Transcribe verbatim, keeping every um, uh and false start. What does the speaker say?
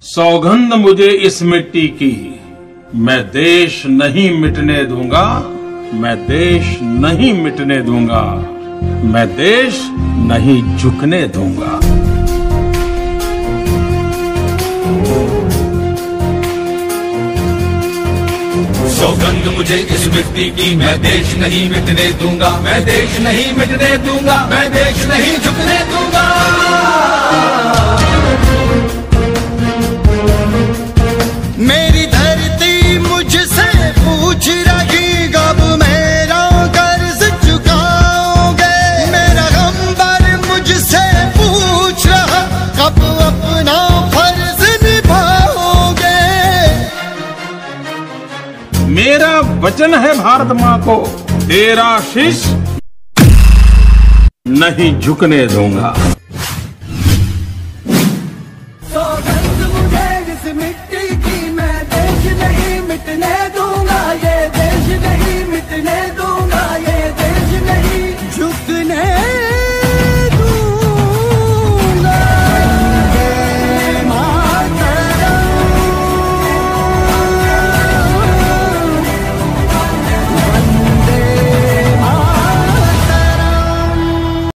सौगंध मुझे इस मिट्टी की, मैं देश नहीं मिटने दूंगा, मैं देश नहीं मिटने दूंगा, मैं देश नहीं झुकने दूंगा। सौगंध मुझे इस मिट्टी की, मैं देश नहीं मिटने दूंगा, मैं देश नहीं मिटने दूंगा, मैं देश नहीं झुकने दूंगा। मेरी धरती मुझसे पूछ रही, कब मेरा कर्ज चुकाओगे। मेरा गंबर मुझसे पूछ रहा, कब अपना फर्ज निभाओगे। मेरा वचन है भारत माँ को, तेरा शीश नहीं झुकने दूंगा। सौगंध मुझे इस मिट्टी की, मैं देश नहीं मिटने